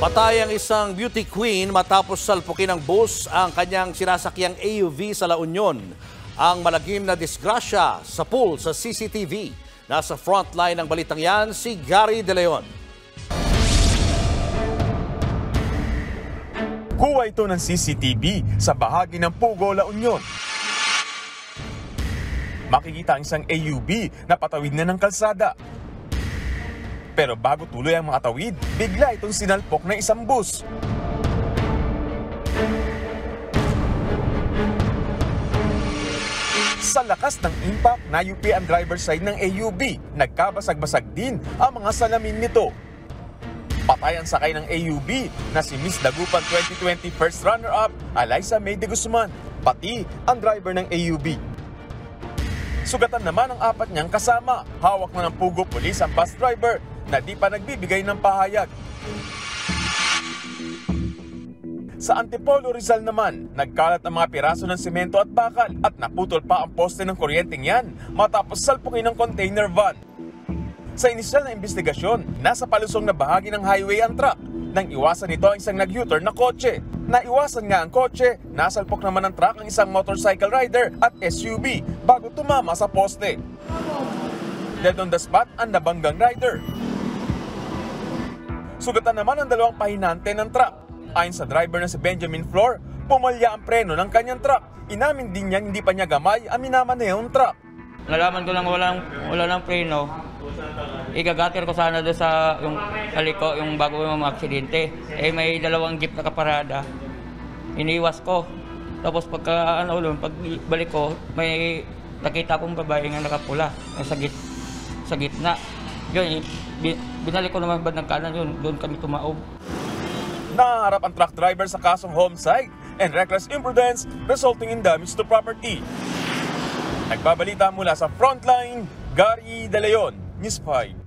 Patay ang isang beauty queen matapos salpukin ng bus ang kanyang sinasakyang AUV sa La Union. Ang malagim na disgrasya sa pool sa CCTV. Nasa frontline ng balitang yan si Gary De Leon. Kuha ito ng CCTV sa bahagi ng Pugo, La Union. Makikita ang isang AUV na patawid na ng kalsada. Pero bago tuloy ang mga tawid, bigla itong sinalpok ng isang bus. Sa lakas ng impact, nayupi ang driver side ng AUV. Nagkabasag-basag din ang mga salamin nito. Patay ang sakay ng AUV na si Miss Dagupan 2020 first runner-up, Alyssa May de Guzman, pati ang driver ng AUV. Sugatan naman ang apat niyang kasama. Hawak na ng Pugo Police ang bus driver na di pa nagbibigay ng pahayag. Sa Antipolo, Rizal naman, nagkalat ang mga piraso ng semento at bakal at naputol pa ang poste ng kuryenteng yan matapos salpukin ng container van. Sa inisyal na investigasyon, nasa palusong na bahagi ng highway ang truck. Nang iwasan nito ang isang nag-U-turn na kotse. Naiwasan nga ang kotse, nasalpok naman ng truck ang isang motorcycle rider at SUV bago tumama sa poste. Dead on the spot ang nabanggang rider. Sugatan naman ang dalawang pahinante ng truck. Ayon sa driver na si Benjamin Flor, pumalya ang preno ng kanyang truck. Inamin din niya hindi pa niya gamay ang minamanehong truck. Nalaman ko lang wala ng preno. Igagatir ko sana doon sa yung kaliko, yung bago yung aksidente. May dalawang jeep na kaparada. Iniwas ko. Tapos pagbalik ko, may nakita akong babae nga nakapula sa gitna. Yun, binalik ko naman bandang kanan yun, doon kami tumaob. Naharap ang truck driver sa kasong homicide and reckless imprudence resulting in damage to property. Nagbabalita mula sa Frontline, Gary De Leon, News 5.